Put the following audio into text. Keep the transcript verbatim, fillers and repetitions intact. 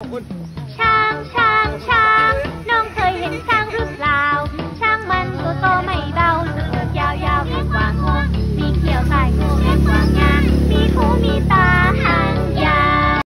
ช้างช้างช้างน้องเคยเห็น